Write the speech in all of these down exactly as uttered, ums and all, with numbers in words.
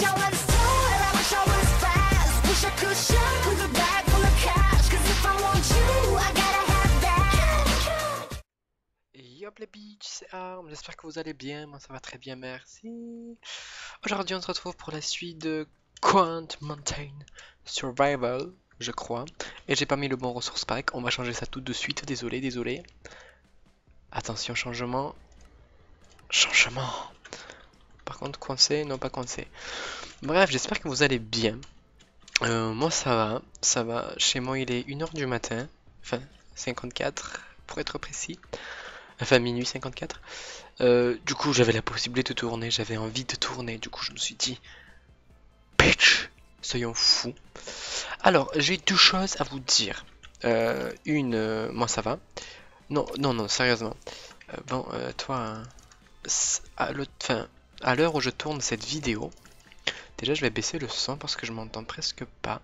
Yop les beach, c'est Arm, j'espère que vous allez bien, moi ça va très bien, merci. Aujourd'hui on se retrouve pour la suite de Quant Mountain Survival, je crois. Et j'ai pas mis le bon ressource pack, on va changer ça tout de suite, désolé, désolé. Attention, changement. Changement. Par contre, coincé, non pas coincé. Bref, j'espère que vous allez bien. Euh, moi ça va, ça va. Chez moi il est une heure du matin, enfin cinquante-quatre pour être précis. Enfin minuit cinquante-quatre. Euh, du coup j'avais la possibilité de tourner, j'avais envie de tourner, du coup je me suis dit bitch, soyons fous. Alors j'ai deux choses à vous dire. Euh, une, euh, moi ça va. Non, non, non, sérieusement. Euh, bon, euh, toi, hein, à l'autre- enfin, à l'heure où je tourne cette vidéo, déjà je vais baisser le son parce que je m'entends presque pas.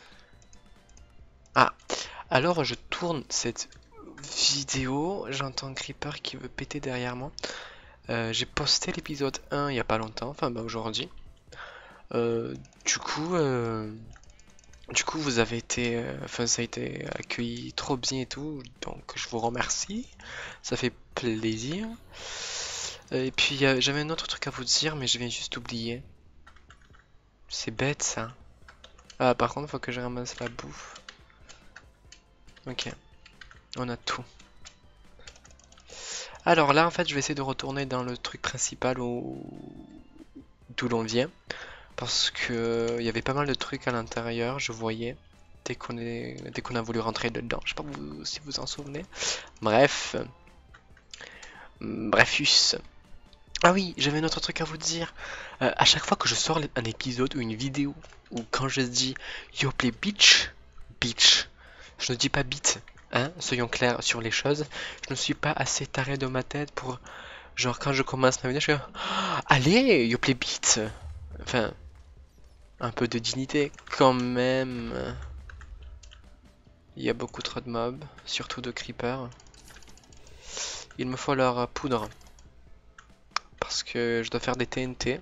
Ah, alors je tourne cette vidéo, j'entends Creeper qui veut péter derrière moi. Euh, j'ai posté l'épisode un il y a pas longtemps, enfin bah aujourd'hui. Euh, du coup, euh, du coup vous avez été, euh, enfin ça a été accueilli trop bien et tout, donc je vous remercie, ça fait plaisir. Et puis euh, j'avais un autre truc à vous dire, mais je viens juste d'oublier. C'est bête ça. Ah par contre faut que je ramasse la bouffe. Ok, on a tout. Alors là en fait je vais essayer de retourner dans le truc principal où... d'où l'on vient. Parce que il y avait pas mal de trucs à l'intérieur, je voyais, dès qu'on est... dès qu'on a voulu rentrer dedans. Je sais pas vous... si vous en souvenez. Bref. Brefus. Ah oui, j'avais un autre truc à vous dire. Euh, à chaque fois que je sors un épisode ou une vidéo, ou quand je dis Yo play bitch, bitch, je ne dis pas bit, hein, soyons clairs sur les choses. Je ne suis pas assez taré de ma tête pour, genre quand je commence ma vidéo, je fais oh, allez, yo play bit. Enfin, un peu de dignité quand même. Il y a beaucoup trop de mobs, surtout de creepers. Il me faut leur poudre. Parce que je dois faire des T N T.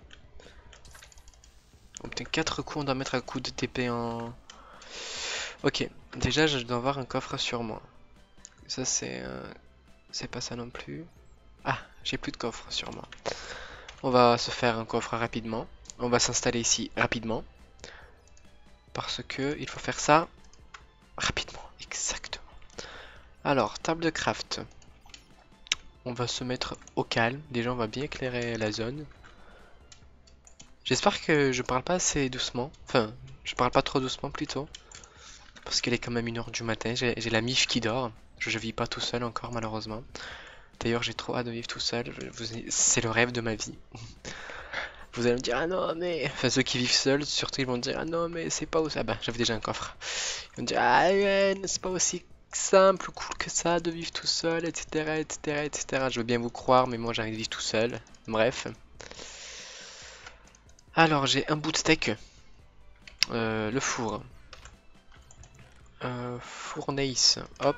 Oh putain, quatre coups, on doit mettre un coup de T P en... Ok, déjà je dois avoir un coffre sur moi. Ça c'est... Euh, c'est pas ça non plus. Ah, j'ai plus de coffre sur moi. On va se faire un coffre rapidement. On va s'installer ici rapidement. Parce que il faut faire ça rapidement, exactement. Alors, table de craft. On va se mettre au calme. Déjà on va bien éclairer la zone. J'espère que je parle pas assez doucement. Enfin, je parle pas trop doucement plutôt. Parce qu'il est quand même une heure du matin. J'ai la mif qui dort. Je, je vis pas tout seul encore malheureusement. D'ailleurs j'ai trop hâte de vivre tout seul. C'est le rêve de ma vie. Vous allez me dire ah non mais... Enfin ceux qui vivent seuls surtout ils vont me dire ah non mais c'est pas aussi... Ah bah j'avais déjà un coffre. Ils vont me dire ah ouais, c'est pas aussi simple ou cool que ça de vivre tout seul, etc, etc, etc. Je veux bien vous croire mais moi j'ai envie de vivre tout seul. Bref. Alors j'ai un bout de steak. Euh, le four. Euh, fournaise. Hop.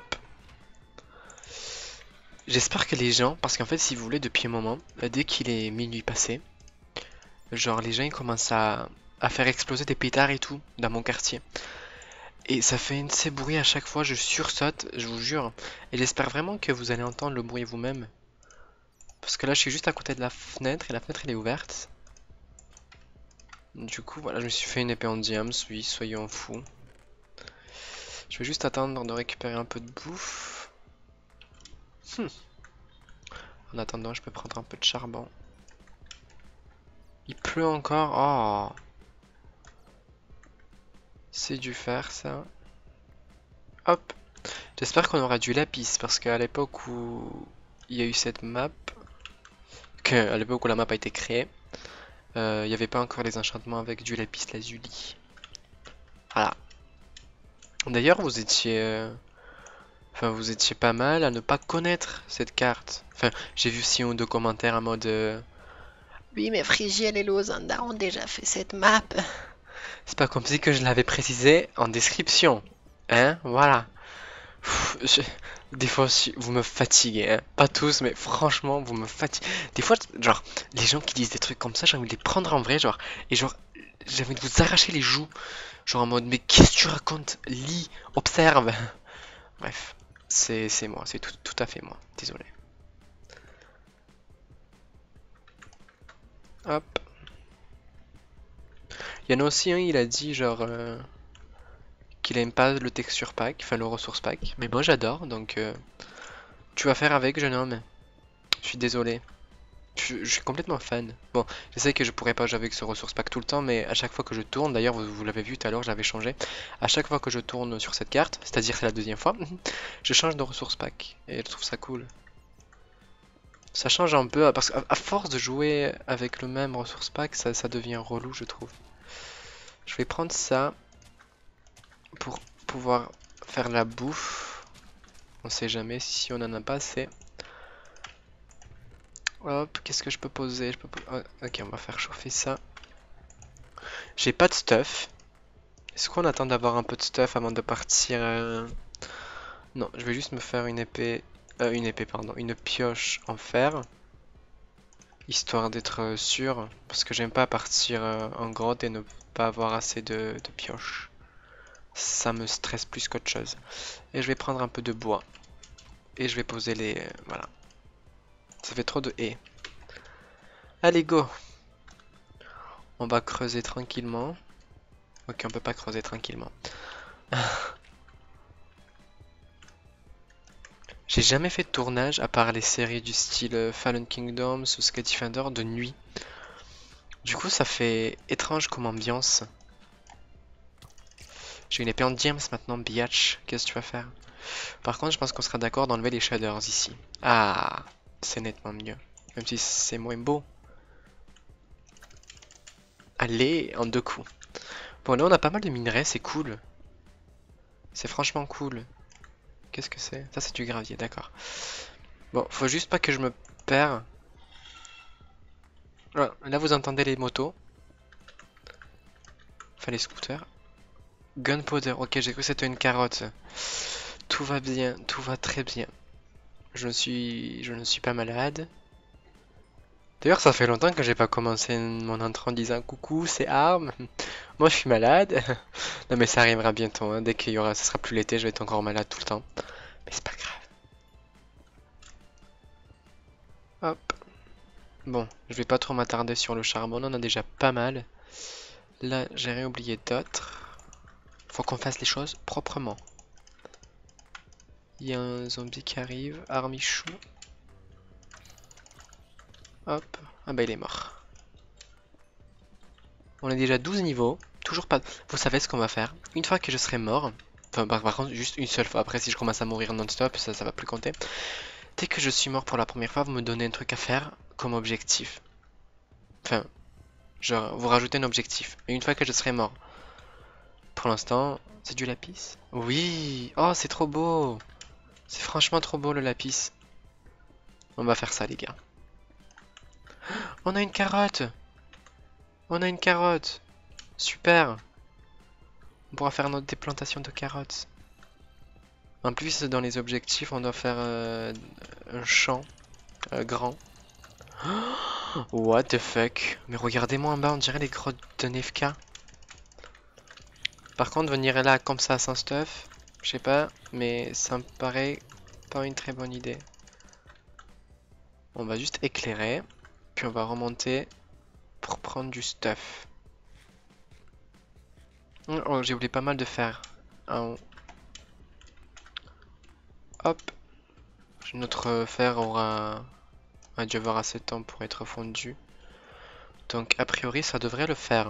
J'espère que les gens, parce qu'en fait si vous voulez depuis un moment, dès qu'il est minuit passé, genre les gens ils commencent à, à faire exploser des pétards et tout dans mon quartier. Et ça fait une de ces bruits à chaque fois, je sursaute, je vous jure. Et j'espère vraiment que vous allez entendre le bruit vous-même. Parce que là je suis juste à côté de la fenêtre et la fenêtre elle est ouverte. Du coup voilà, je me suis fait une épée en diams, oui, soyons fous. Je vais juste attendre de récupérer un peu de bouffe. Hmm. En attendant, je peux prendre un peu de charbon. Il pleut encore. Oh. C'est du fer ça. Hop. J'espère qu'on aura du lapis parce qu'à l'époque où il y a eu cette map, que à l'époque où la map a été créée, euh, il n'y avait pas encore les enchantements avec du lapis lazuli. Voilà. D'ailleurs, vous étiez, euh, enfin, vous étiez pas mal à ne pas connaître cette carte. Enfin, j'ai vu si on de commentaires en mode, euh, oui, mais Frigiel et Lozanda ont déjà fait cette map. C'est pas comme si que je l'avais précisé en description, hein, voilà. Pff, je... Des fois, vous me fatiguez, hein. Pas tous, mais franchement, vous me fatiguez. Des fois, genre, les gens qui disent des trucs comme ça, j'ai envie de les prendre en vrai, genre, et genre, j'ai envie de vous arracher les joues. Genre en mode, mais qu'est-ce que tu racontes? Lis, observe. Bref, c'est c'est moi, c'est tout, tout à fait moi. Désolé. Hop. Il y en a aussi un, il a dit genre euh, qu'il aime pas le texture pack, enfin le ressource pack. Mais moi j'adore, donc euh, tu vas faire avec, jeune homme. Je suis désolé. Je, je suis complètement fan. Bon, je sais que je pourrais pas jouer avec ce ressource pack tout le temps, mais à chaque fois que je tourne, d'ailleurs vous, vous l'avez vu tout à l'heure, j'avais changé. À chaque fois que je tourne sur cette carte, c'est-à-dire c'est la deuxième fois, je change de ressource pack. Et je trouve ça cool. Ça change un peu, parce qu'à à force de jouer avec le même ressource pack, ça, ça devient relou, je trouve. Je vais prendre ça pour pouvoir faire la bouffe. On sait jamais si on en a pas assez. Hop, qu'est-ce que je peux poser? Je peux po- ah, ok, on va faire chauffer ça. J'ai pas de stuff. Est-ce qu'on attend d'avoir un peu de stuff avant de partir euh, Non, je vais juste me faire une épée... Euh, une épée, pardon. Une pioche en fer. Histoire d'être sûr. Parce que j'aime pas partir euh, en grotte et ne pas avoir assez de, de pioches. Ça me stresse plus qu'autre chose. Et je vais prendre un peu de bois. Et je vais poser les... euh, voilà. Ça fait trop de haies. Allez, go! On va creuser tranquillement. Ok, on peut pas creuser tranquillement. J'ai jamais fait de tournage, à part les séries du style euh, Fallen Kingdoms ou Sky Defender, de nuit. Du coup, ça fait étrange comme ambiance. J'ai une épée en diams maintenant, biatch. Qu'est-ce que tu vas faire? Par contre, je pense qu'on sera d'accord d'enlever les shaders ici. Ah, c'est nettement mieux. Même si c'est moins beau. Allez, en deux coups. Bon, là, on a pas mal de minerais, c'est cool. C'est franchement cool. Qu'est-ce que c'est? Ça, c'est du gravier, d'accord. Bon, faut juste pas que je me perds. Voilà, là, vous entendez les motos. Enfin, les scooters. Gunpowder, ok, j'ai cru que c'était une carotte. Tout va bien, tout va très bien. Je ne suis, je ne suis pas malade. D'ailleurs, ça fait longtemps que j'ai pas commencé mon intro en disant coucou, c'est Arm. Moi, je suis malade. Non, mais ça arrivera bientôt. Hein. Dès qu'il y aura, ce sera plus l'été, je vais être encore malade tout le temps. Mais c'est pas grave. Hop. Bon, je vais pas trop m'attarder sur le charbon. On en a déjà pas mal. Là, j'ai rien oublié d'autre. Faut qu'on fasse les choses proprement. Il y a un zombie qui arrive. Armichou. Hop. Ah bah il est mort. On a déjà douze niveaux. Toujours pas... Vous savez ce qu'on va faire? Une fois que je serai mort... Enfin, par, par contre, juste une seule fois. Après, si je commence à mourir non-stop, ça, ça va plus compter. Dès que je suis mort pour la première fois, vous me donnez un truc à faire comme objectif. Enfin, genre, vous rajoutez un objectif. Et une fois que je serai mort... Pour l'instant, c'est du lapis? Oui! Oh, c'est trop beau! C'est franchement trop beau le lapis. On va faire ça, les gars. On a une carotte! On a une carotte! Super! On pourra faire notre déplantation de carottes. En plus, dans les objectifs, on doit faire euh, un champ euh, grand. What the fuck? Mais regardez-moi en bas, on dirait les grottes de Nefka. Par contre, venir là comme ça sans stuff, je sais pas, mais ça me paraît pas une très bonne idée. On va juste éclairer, puis on va remonter pour prendre du stuff. Oh, j'ai oublié pas mal de fer. En haut. Hop. Notre fer aura a dû avoir assez de temps pour être fondu. Donc a priori ça devrait le faire.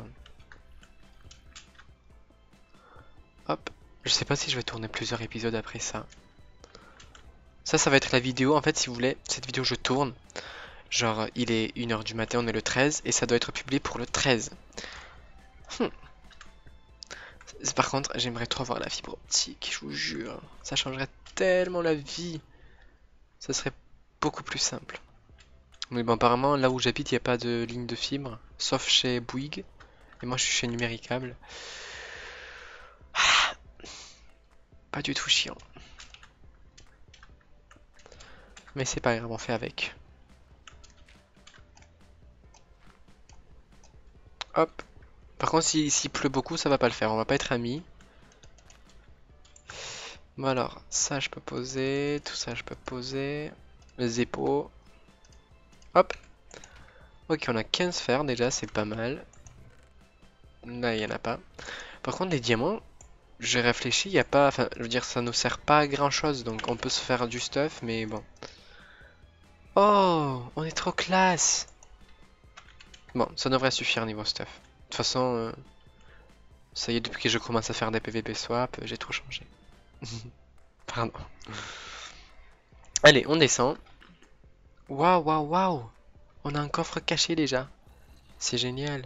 Hop. Je sais pas si je vais tourner plusieurs épisodes après ça. Ça, ça va être la vidéo. En fait, si vous voulez, cette vidéo je tourne. Genre, il est une heure du matin, on est le treize, et ça doit être publié pour le treize. Hmm. Par contre, j'aimerais trop avoir la fibre optique, je vous jure. Ça changerait tellement la vie. Ça serait beaucoup plus simple. Mais bon, apparemment, là où j'habite, il n'y a pas de ligne de fibre, sauf chez Bouygues. Et moi, je suis chez Numéricable. Ah, pas du tout chiant. Mais c'est pas grave, on fait avec. Hop. Par contre, si- s'il pleut beaucoup, ça va pas le faire. On va pas être amis. Bon alors, ça je peux poser. Tout ça je peux poser. Les épaules. Hop. Ok, on a quinze fers déjà, c'est pas mal. Là, il y en a pas. Par contre, les diamants, j'ai réfléchi, il y a pas... Enfin, je veux dire, ça nous sert pas à grand chose. Donc on peut se faire du stuff, mais bon. Oh, on est trop classe. Bon, ça devrait suffire niveau stuff. De toute façon, euh, ça y est, depuis que je commence à faire des P V P swap, j'ai trop changé. Pardon. Allez, on descend. Waouh, waouh, waouh. On a un coffre caché déjà. C'est génial.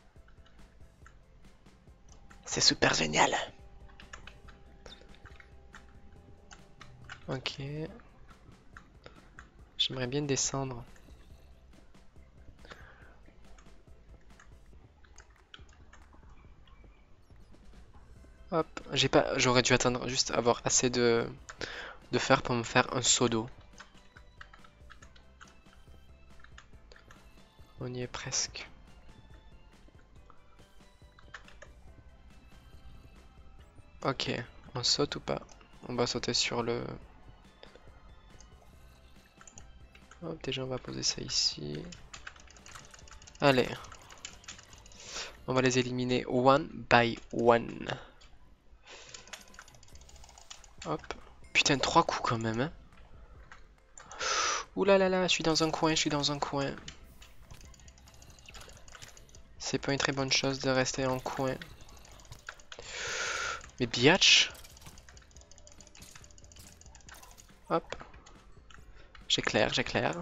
C'est super génial. Ok. J'aimerais bien descendre. Hop. J'ai pas. J'aurais dû attendre juste avoir assez de de fer pour me faire un seau d'eau. On y est presque. Ok. On saute ou pas? On va sauter sur le. Hop, déjà on va poser ça ici. Allez. On va les éliminer one by one. Hop. Putain, trois coups quand même, hein. Ouh là là là, je suis dans un coin, je suis dans un coin. C'est pas une très bonne chose de rester en coin. Mais biatch. Hop. J'éclaire, j'éclaire.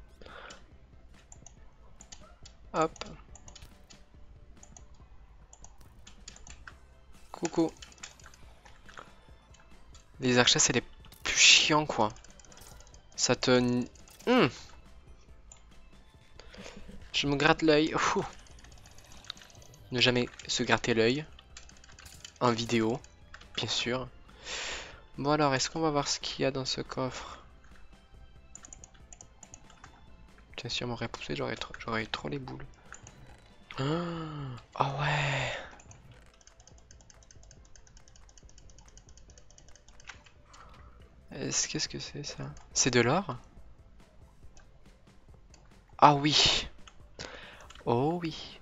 Hop. Coucou. Les archers, c'est les plus chiants, quoi. Ça te... Mmh. Je me gratte l'œil. Ne jamais se gratter l'œil. En vidéo, bien sûr. Bon alors, est-ce qu'on va voir ce qu'il y a dans ce coffre? Tiens, si on m'aurait poussé, j'aurais trop... eu trop les boules. Oh, oh ouais. Est-ce qu'est-ce que c'est ça? C'est de l'or? Ah oui. Oh oui.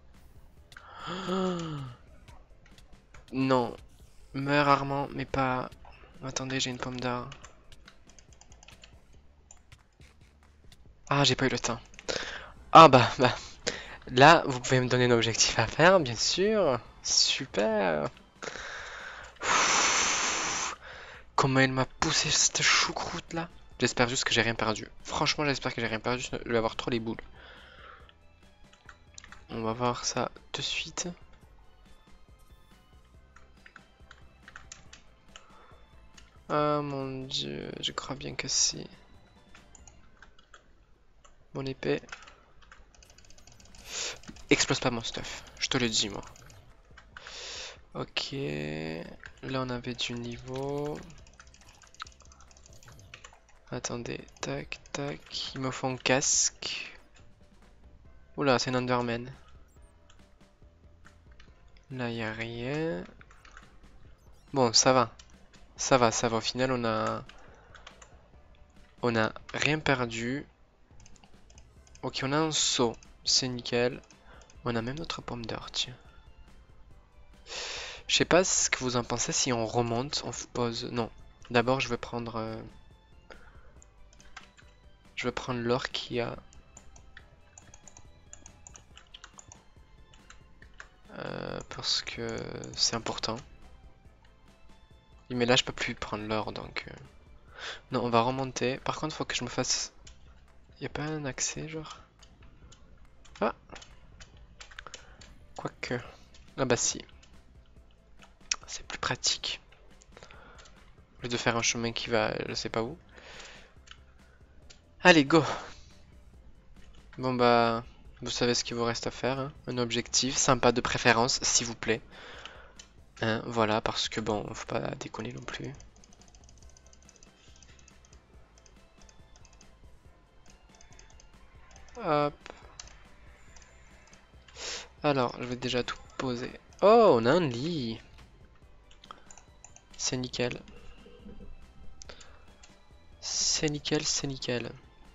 Non. Meurs rarement, mais pas... Attendez, j'ai une pomme d'or. Ah, j'ai pas eu le temps. Ah bah, bah. Là, vous pouvez me donner un objectif à faire, bien sûr. Super. Comment elle m'a poussé cette choucroute là. J'espère juste que j'ai rien perdu. Franchement, j'espère que j'ai rien perdu. Je vais avoir trop les boules. On va voir ça de suite. Ah mon dieu, je crois bien que si. Mon épée. Explose pas mon stuff, je te le dis moi. Ok, là on avait du niveau. Attendez, tac, tac, il me faut un casque. Oula, c'est un Enderman. Là y a rien. Bon, ça va. Ça va, ça va. Au final, on a... On a rien perdu. Ok, on a un seau. C'est nickel. On a même notre pomme d'or, tiens. Je sais pas ce que vous en pensez si on remonte, on pose... Non. D'abord, je vais prendre... euh, Je vais prendre l'or qu'il y a... Euh, parce que c'est important. Mais là, je peux plus prendre l'or, donc... euh, Non, on va remonter. Par contre, faut que je me fasse... Y a pas un accès, genre? Ah! Quoique... Ah bah si. C'est plus pratique. Au lieu de faire un chemin qui va je sais pas où. Allez, go! Bon bah... Vous savez ce qu'il vous reste à faire, hein. Un objectif, sympa de préférence, s'il vous plaît. Hein, voilà, parce que bon, faut pas déconner non plus. Hop. Alors, je vais déjà tout poser. Oh, on a un lit. C'est nickel. C'est nickel, c'est nickel.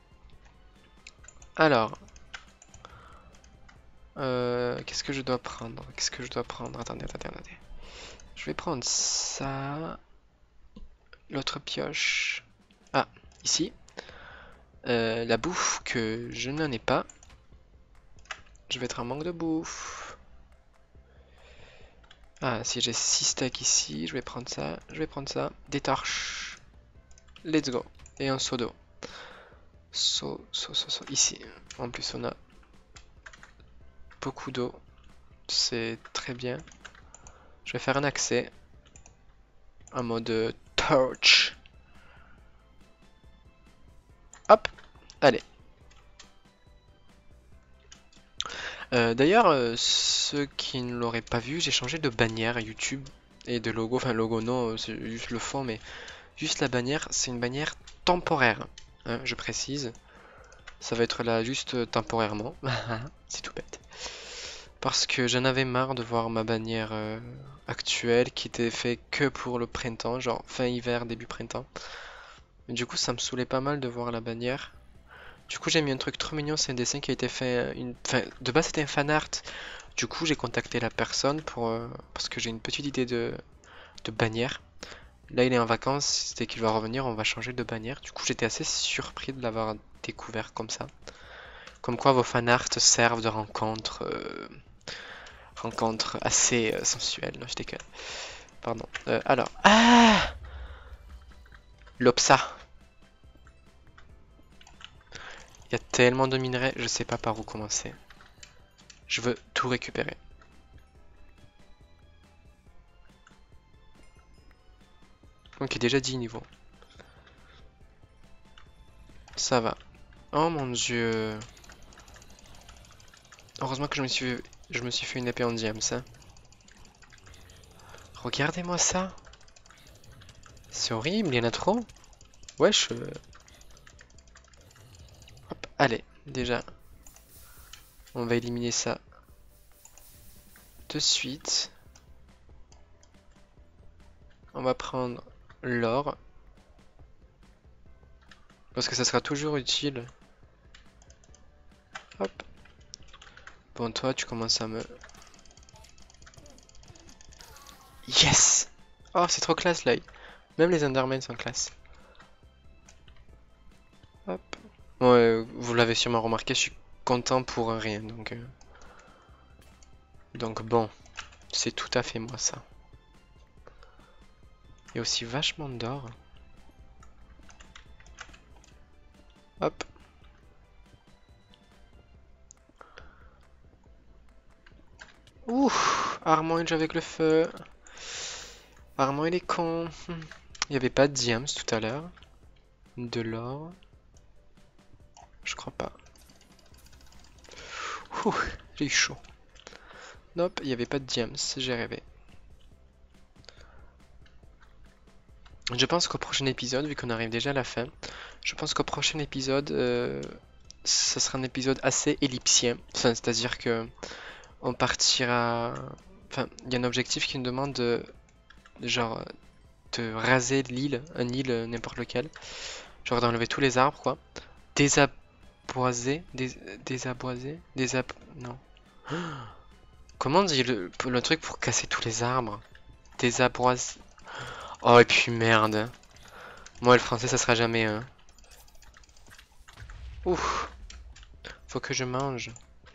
Alors. Euh, Qu'est-ce que je dois prendre? Qu'est-ce que je dois prendre? Attendez, attendez, attendez. Je vais prendre ça. L'autre pioche. Ah, ici. Euh, la bouffe que je n'en ai pas. Je vais être en manque de bouffe. Ah, si j'ai six steaks ici, je vais prendre ça. Je vais prendre ça. Des torches. Let's go. Et un seau d'eau. Seau, seau, seau, seau. Ici. En plus, on a beaucoup d'eau. C'est très bien. Je vais faire un accès. En mode torch. Hop. Allez. Euh, D'ailleurs, euh, ceux qui ne l'auraient pas vu, j'ai changé de bannière YouTube et de logo. Enfin, logo non, euh, c'est juste le fond, mais juste la bannière, c'est une bannière temporaire. Hein, je précise. Ça va être là juste temporairement. C'est tout bête. Parce que j'en avais marre de voir ma bannière euh, actuelle qui était faite que pour le printemps, genre fin hiver, début printemps. Du coup, ça me saoulait pas mal de voir la bannière. Du coup, j'ai mis un truc trop mignon, c'est un dessin qui a été fait. Une... Enfin, de base, c'était un fan art. Du coup, j'ai contacté la personne pour euh, parce que j'ai une petite idée de... de bannière. Là, il est en vacances, dès qu'il va revenir, on va changer de bannière. Du coup, j'étais assez surpris de l'avoir découvert comme ça. Comme quoi, vos fan art servent de rencontre, euh... rencontre assez euh, sensuelle. Non, je déconne. Pardon. Euh, alors, ah, l'Opsa. Il y a tellement de minerais, je sais pas par où commencer. Je veux tout récupérer. Ok, déjà dix niveaux. Ça va. Oh mon dieu. Heureusement que je me suis, je me suis fait une épée en diamant, ça. Regardez-moi ça. C'est horrible, il y en a trop. Wesh. Euh... Hop, allez, déjà. On va éliminer ça de suite. On va prendre l'or. Parce que ça sera toujours utile. Hop. Bon, toi, tu commences à me... Yes! Oh, c'est trop classe, là. Même les Endermen sont classe. Hop. Bon, euh, vous l'avez sûrement remarqué, je suis content pour un rien, donc... Euh... Donc bon, c'est tout à fait moi, ça. Il y a aussi vachement d'or. Hop. Ouh, Armand avec le feu. Armand il est con. Il n'y avait pas de diams tout à l'heure. De l'or. Je crois pas. Ouh, j'ai eu chaud. Nope, il n'y avait pas de diams, j'ai rêvé. Je pense qu'au prochain épisode, vu qu'on arrive déjà à la fin, je pense qu'au prochain épisode, euh, ce sera un épisode assez ellipsien. Enfin, c'est-à-dire que on partira... Enfin, il y a un objectif qui nous demande de, genre, de raser l'île, un île n'importe lequel. Genre d'enlever tous les arbres, quoi. Désaboiser, dés, désaboiser, désab... Non. Comment on dit le, le truc pour casser tous les arbres? Désaboiser... Oh, et puis merde. Moi, le français, ça sera jamais... Hein. Ouf. Faut que je mange.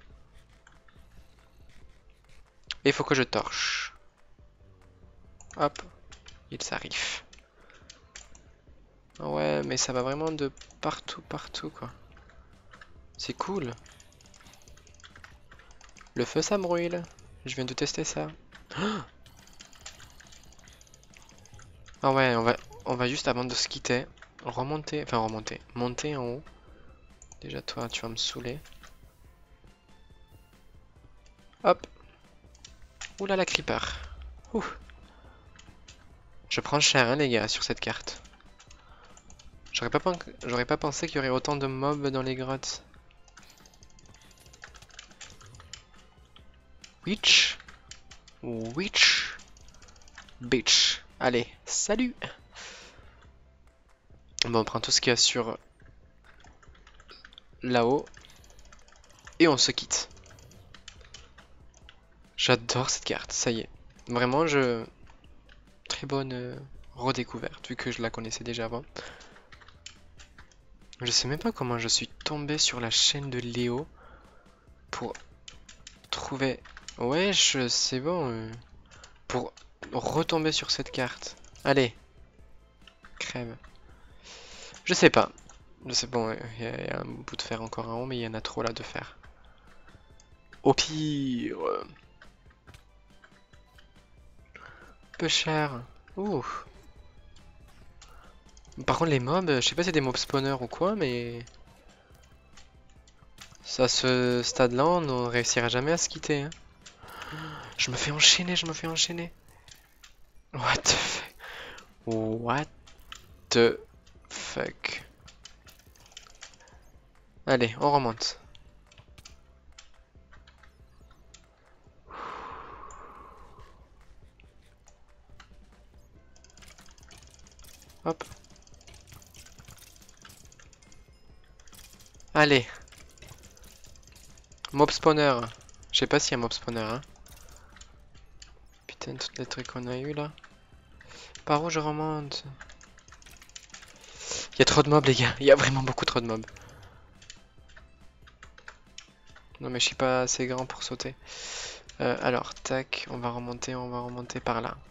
Et il faut que je torche. Hop. Il s'arrive. Ouais, mais ça va vraiment de partout, partout, quoi. C'est cool. Le feu, ça brûle. Je viens de tester ça. Ah ouais, on va, on va juste, avant de se quitter, remonter, enfin remonter, monter en haut. Déjà, toi, tu vas me saouler. Hop. Oula, la creeper. Ouh. Je prends cher, hein, les gars, sur cette carte. J'aurais pas, j'aurais pas pensé qu'il y aurait autant de mobs dans les grottes. Witch. Witch Bitch. Allez, salut. Bon, on prend tout ce qu'il y a sur là-haut. Et on se quitte. J'adore cette carte, ça y est. Vraiment, je... Très bonne euh, redécouverte, vu que je la connaissais déjà avant. Je sais même pas comment je suis tombé sur la chaîne de Léo pour trouver... Ouais, je... c'est bon. Euh, pour retomber sur cette carte. Allez. Crève. Je sais pas. Je sais, bon, il y, y a un bout de fer encore en haut, mais il y en a trop là de fer. Au pire... Peu cher. Ouh. Par contre, les mobs, je sais pas si c'est des mobs spawners ou quoi, mais... Ça, à ce stade-là, on ne réussira jamais à se quitter. Hein. Je me fais enchaîner, je me fais enchaîner. What the fuck? What the fuck? Allez, on remonte. Hop. Allez. Mob spawner. Je sais pas s'il y a mob spawner. Hein. Putain, tous les trucs qu'on a eu là. Par où je remonte? Il y a trop de mobs, les gars. Il y a vraiment beaucoup trop de mobs. Non, mais je suis pas assez grand pour sauter. Euh, alors, tac. On va remonter, on va remonter par là.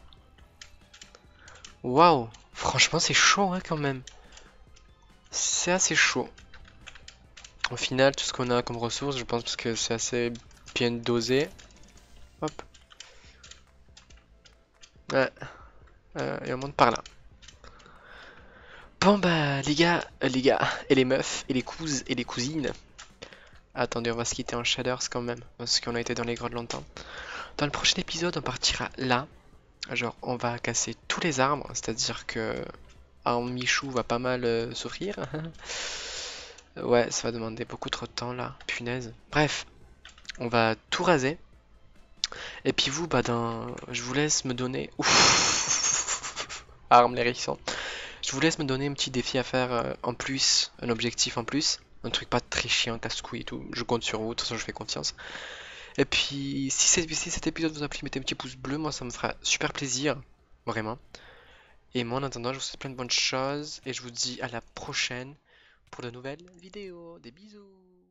Waouh! Franchement, c'est chaud hein, quand même. C'est assez chaud. Au final, tout ce qu'on a comme ressources, je pense que c'est assez bien dosé. Hop. Ouais. Euh, et on monte par là. Bon bah les gars, euh, les gars, et les meufs, et les cousines, et les cousines. Attendez, on va se quitter en shaders quand même, parce qu'on a été dans les grottes longtemps. Dans le prochain épisode, on partira là. Genre, on va casser tous les arbres, c'est-à-dire que un Michou va pas mal euh, souffrir. Ouais, ça va demander beaucoup trop de temps là, punaise. Bref, on va tout raser. Et puis vous, bah dans... je vous laisse me donner... Ouf. Arme les hérissons. Je vous laisse me donner un petit défi à faire euh, en plus, un objectif en plus. Un truc pas très chiant, casse-couille et tout. Je compte sur vous, de toute façon je fais confiance. Et puis, si, si cet épisode vous a plu, mettez un petit pouce bleu, moi ça me fera super plaisir. Vraiment. Et moi en attendant, je vous souhaite plein de bonnes choses. Et je vous dis à la prochaine pour de nouvelles vidéos. Des bisous.